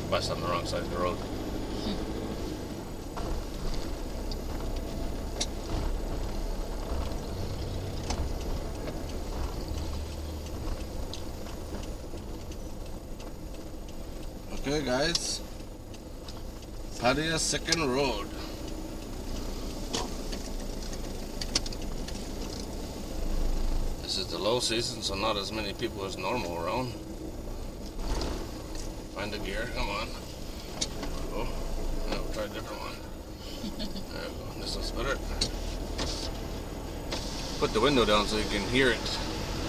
bus on the wrong side of the road. Okay guys, Pattaya second road. This is the low season, so not as many people as normal around. Find the gear, come on. Oh, no, try a different one. There we go, this one's better. Put the window down so you can hear it.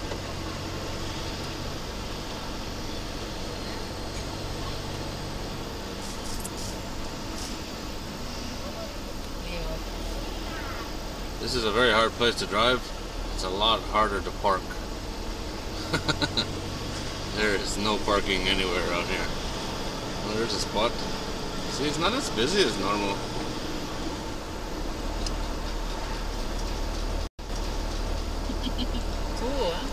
This is a very hard place to drive. It's a lot harder to park. There is no parking anywhere around here. Oh, there's a spot. See, it's not as busy as normal. Cool, huh?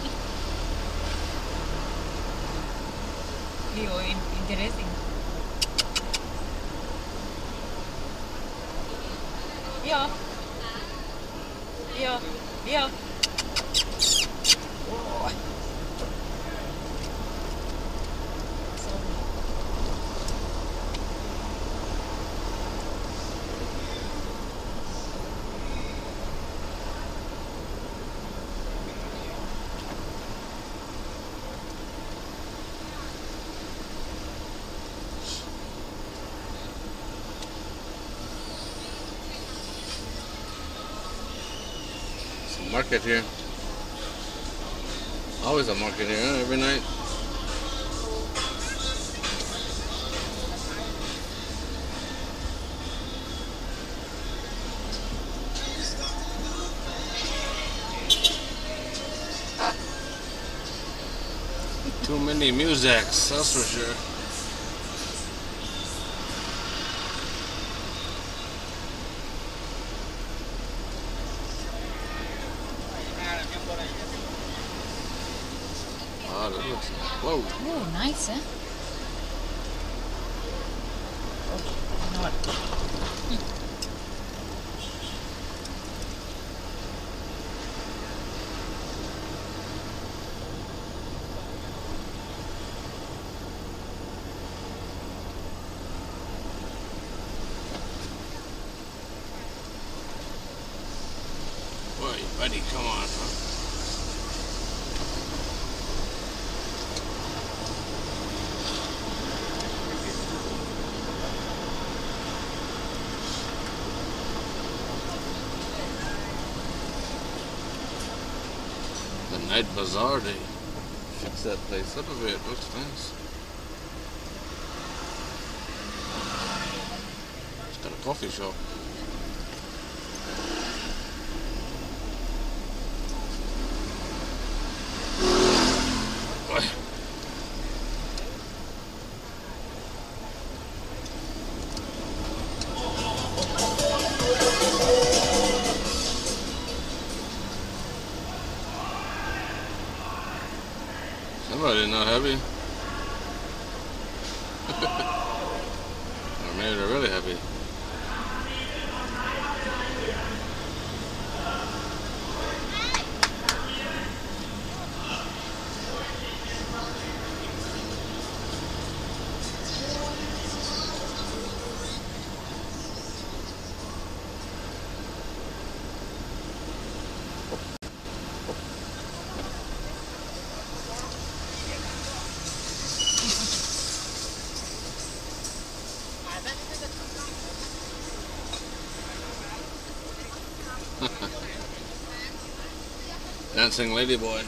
Interesting. Yeah. Yeah. Yeah. Oh. Market here. Always a market here, huh? Every night. Too many musics, that's for sure. Wow, that looks... Whoa. Oh, nice, eh? Oh, not. Boy, buddy, come on, huh? The night bazaar, they fix that place up a bit. Looks nice. It's got a coffee shop. Somebody not happy. Or maybe they're really happy. Dancing ladyboy.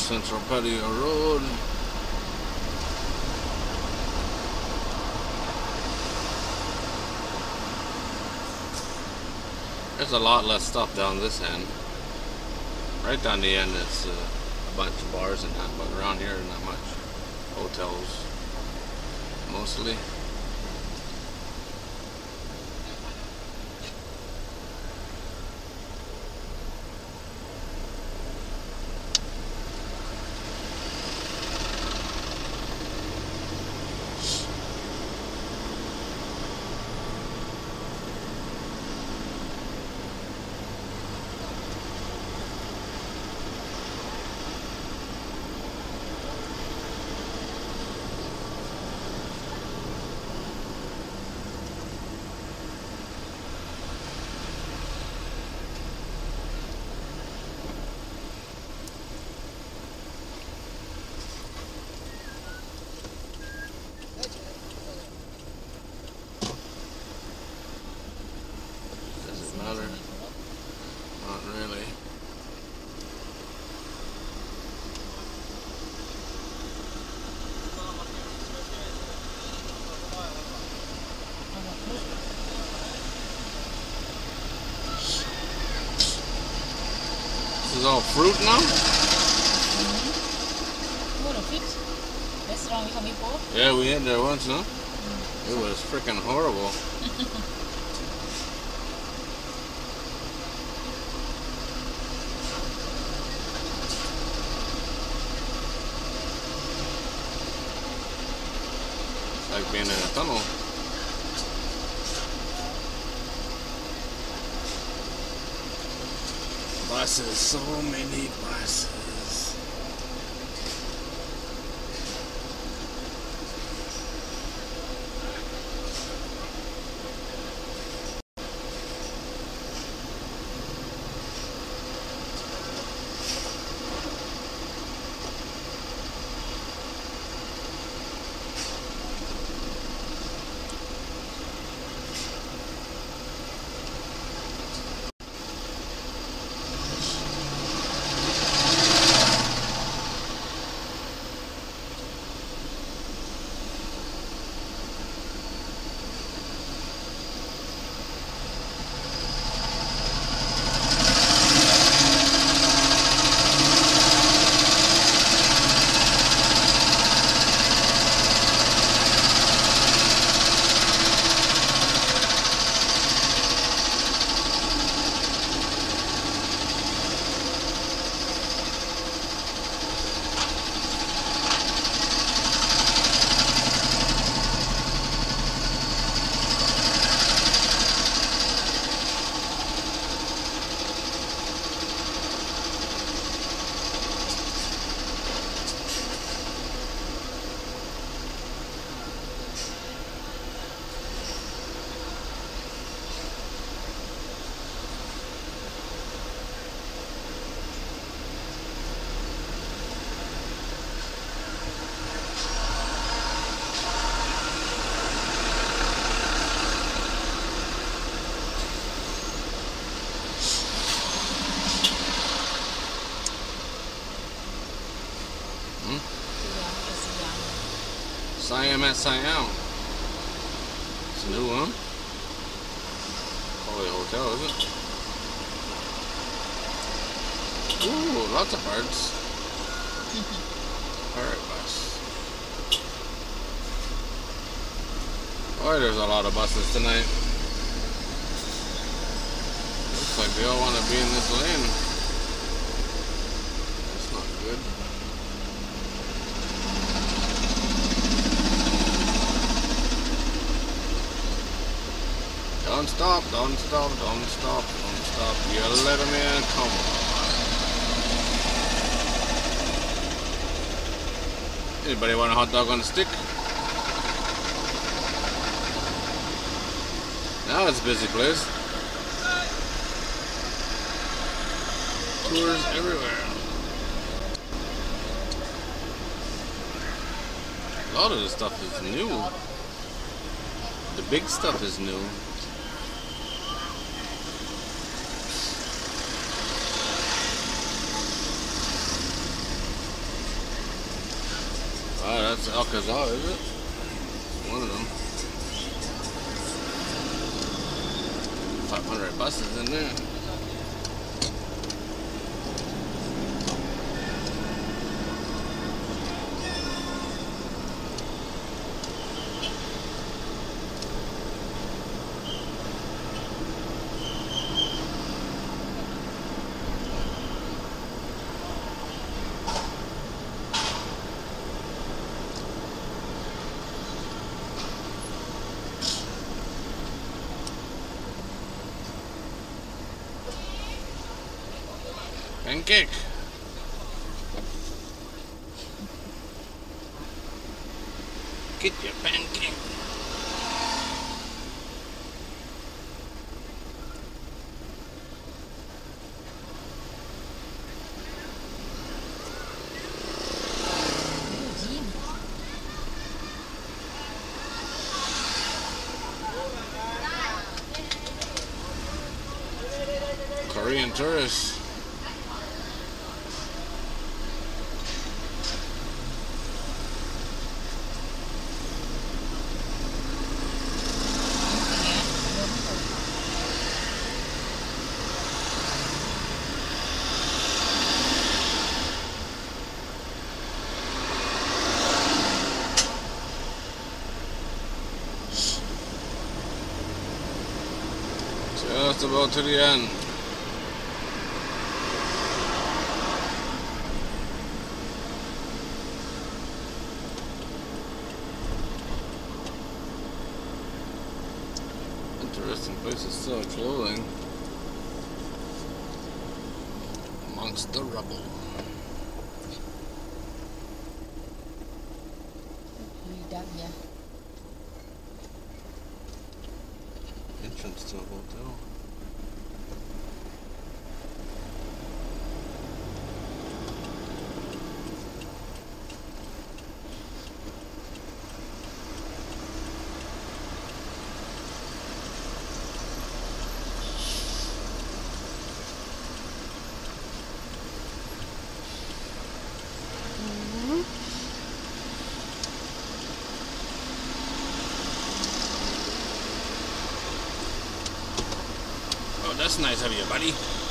Central Pattaya Road. There's a lot less stuff down this end. Right down the end, it's a bunch of bars and that, but around here, not much. Hotels, mostly. Not really. This is all fruit now? What a fit. Restaurant we come before? Yeah, we ate there once, no? It was freaking horrible. Like being in a tunnel. Buses, so many buses. Siam at Siam. It's a new one. Probably a hotel, is it? Ooh, lots of birds. Alright, bus. Boy, there's a lot of buses tonight. Looks like they all want to be in this lane. That's not good. Don't stop, don't stop, don't stop, don't stop. You let them in, come on. Anybody want a hot dog on a stick? Now it's a busy place. Tours everywhere. A lot of this stuff is new. The big stuff is new. That's Alcazar, is it? One of them. 500 buses in there. Pancake. Get your pancake. Korean tourists. Just about to the end. Interesting place to sell clothing amongst the rubble. Entrance to a hotel. Oh, that's nice of you, buddy.